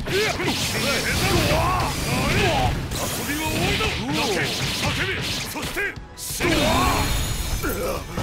遊びは終わりだ。泣け、叫べ、そして死ぬ。